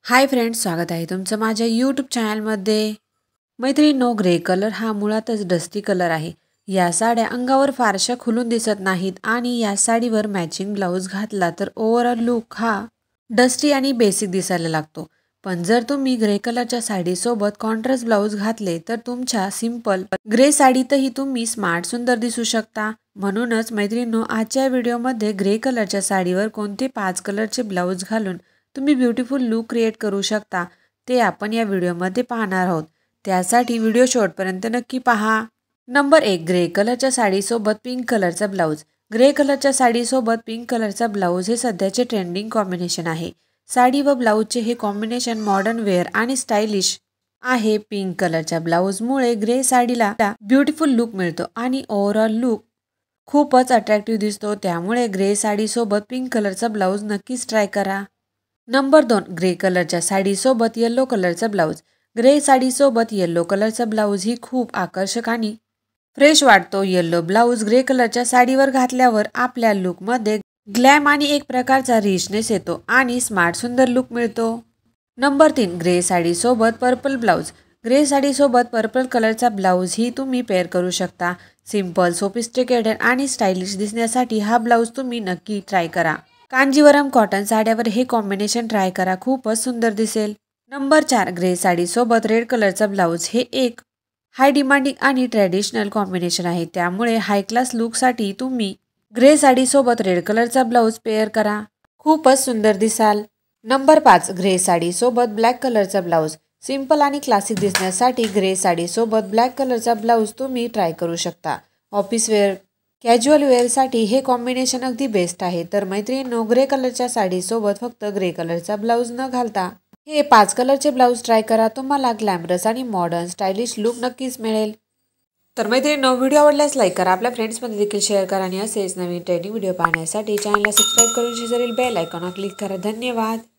Hi friends, स्वागत आहे तुमचं माझ्या यूट्यूब चॅनलमध्ये। मैत्रिणींनो, ग्रे कलर हा मुळातच डस्टी कलर आहे। या साड्या अंगावर फारशा खुलून दिसत नाहीत आणि या साडीवर मॅचिंग ब्लाऊज घातला तर ओव्हरऑल लुक हा डस्टी आणि बेसिक दिसायला लागतो। पण जर तुम्ही ग्रे कलरच्या साडीसोबत कॉन्ट्रास्ट ब्लाऊज घातले तर तुमच्या सिंपल ग्रे साडीतही तुम्ही स्मार्ट सुंदर दिसू शकता। म्हणूनच मैत्रिणींनो, आजच्या व्हिडिओमध्ये ग्रे कलरच्या साडीवर कोणते 5 कलरचे ब्लाऊज घालून तुम्ही ब्युटिफुल लुक क्रिएट करू शकता ते आपण या व्हिडिओमध्ये पाहणार आहोत। त्यासाठी व्हिडिओ शेवटपर्यंत नक्की पहा। नंबर 1, ग्रे कलरच्या साडीसोबत पिंक कलरचा ब्लाऊज। ग्रे कलरच्या साडीसोबत पिंक कलरचा ब्लाऊज हे सध्याचे ट्रेंडिंग कॉम्बिनेशन आहे। साडी व ब्लाऊजचे हे कॉम्बिनेशन मॉडर्न वेअर आणि स्टायलिश आहे। पिंक कलरच्या ब्लाऊजमुळे ग्रे साडीला ब्युटिफुल लुक मिळतो आणि ओव्हरऑल लुक खूपच अट्रॅक्टिव्ह दिसतो। त्यामुळे ग्रे साडीसोबत पिंक कलरचा ब्लाऊज नक्कीच ट्राय करा। नंबर 2, ग्रे कलरच्या साडीसोबत येलो कलरचा ब्लाऊज। ग्रे साडीसोबत येलो कलरचा ब्लाऊज ही खूप आकर्षक आणि फ्रेश वाटतो। येलो ब्लाऊज ग्रे कलरच्या साडीवर घातल्यावर आपल्या लुकमध्ये ग्लॅम आणि एक प्रकारचा रिचनेस येतो आणि स्मार्ट सुंदर लुक मिळतो। नंबर 3, ग्रे साडीसोबत पर्पल ब्लाऊज। ग्रे साडीसोबत पर्पल कलरचा ब्लाऊज ही तुम्ही पेअर करू शकता। सिंपल, सोफिस्टिकेटेड आणि स्टायलिश दिसण्यासाठी हा ब्लाऊज तुम्ही नक्की ट्राय करा। कांजीवरम कॉटन साड्यावर हे कॉम्बिनेशन ट्राय करा, खूपच सुंदर दिसेल। नंबर 4, ग्रे साडीसोबत रेड कलरचा ब्लाऊज हे एक हाय डिमांडिंग आणि ट्रेडिशनल कॉम्बिनेशन आहे। त्यामुळे हाय क्लास लुकसाठी तुम्ही ग्रे साडीसोबत रेड कलरचा ब्लाऊज पेअर करा, खूपच सुंदर दिसाल। नंबर 5, ग्रे साडीसोबत ब्लॅक कलरचा ब्लाऊज। सिंपल आणि क्लासिक दिसण्यासाठी ग्रे साडीसोबत ब्लॅक कलरचा ब्लाऊज तुम्ही ट्राय करू शकता। ऑफिस वेअर, कॅज्युअल वेअरसाठी हे कॉम्बिनेशन अगदी बेस्ट आहे। तर मैत्रिणींनो, ग्रे कलरच्या साडीसोबत फक्त ग्रे कलरचा ब्लाऊज न घालता हे 5 कलरचे ब्लाऊज ट्राय करा, तुम्हाला ग्लॅमरस आणि मॉडर्न स्टायलिश लुक नक्कीच मिळेल। तर मैत्रिणींनो, व्हिडिओ आवडल्यास लाईक करा, आपल्या फ्रेंड्समध्ये देखील शेअर करा आणि असेच नवीन ट्रेंडिंग व्हिडिओ पाहण्यासाठी चॅनलला सबस्क्राईब करून शेजारील बेल आयकॉनवर क्लिक करा। धन्यवाद।